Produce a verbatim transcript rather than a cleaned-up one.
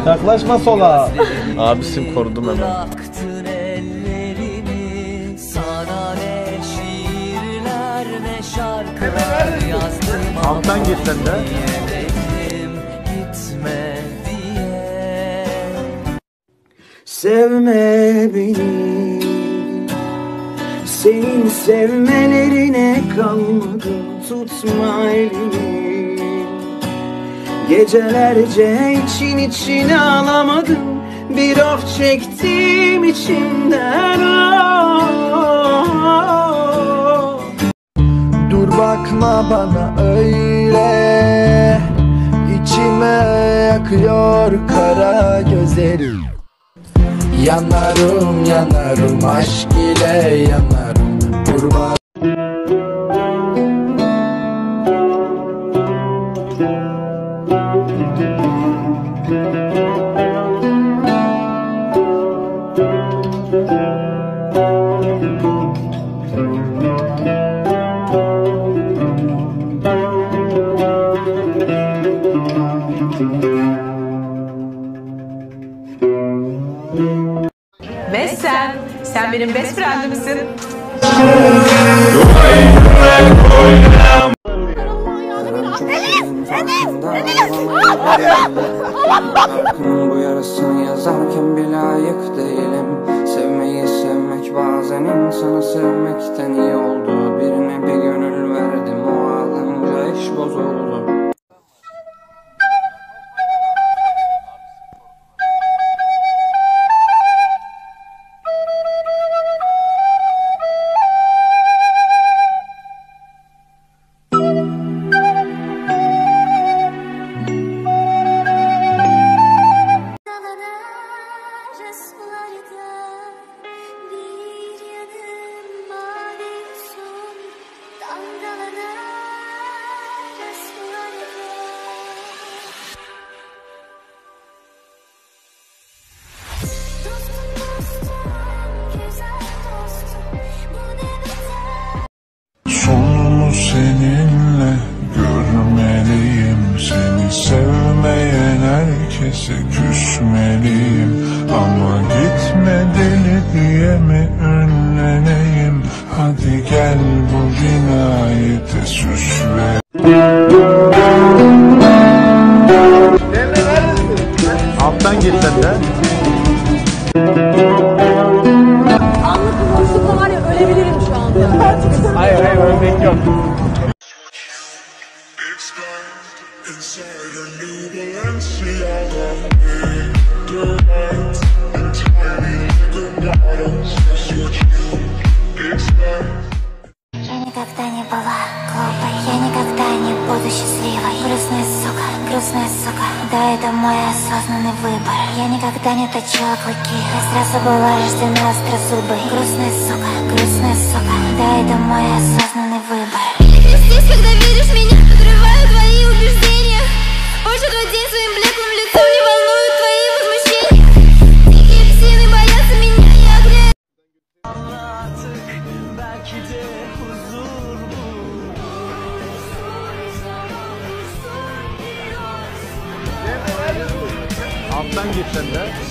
Yaklaşma sola. Abisim korudum hemen. Alttan git sen de. Sevme beni, senin sevmelerine kalmadım, tutma elimi. Gecelerce için içine alamadım, bir of çektim içimden. Oh. Dur bakma bana öyle, içime yakıyor kara gözlerim. Yanarım yanarım aşk ile yanarım kurban. Ve sen, sen benim best friend'imsin. Enes! Enes! Enes! Bu yarasını yazarken bile layık değilim. Sevmeyi sevmek bazen insanı sevmekten iyi oldu. Birine bir gönül verdim, o ağlanınca iş bozuldu. Sonumu seninle görmeliyim, seni sevmeyen herkese küsmeliyim. Ama gitme deli diye mi önleneyim? Hadi gel bu cinayete süs ver. Alttan git sen de. Anlık bir boşlukla var ya, ölebilirim şu anda. Hayır hayır ölmek yok. Я никогда не была глупой, я никогда не буду счастливой. Грустная сука, грустная сука, да, это мой осознанный выбор. Я никогда не точила клыки, я сразу была рождена острозубой. Грустная сука, грустная сука, да, это мой осознанный выбор. Здесь, когда видишь меня, подрываю твои убеждения. Больше твой день своим блеклым лицом не волнуют твои возмущения. Такие псины боятся меня, я огня. Alttan git sen de.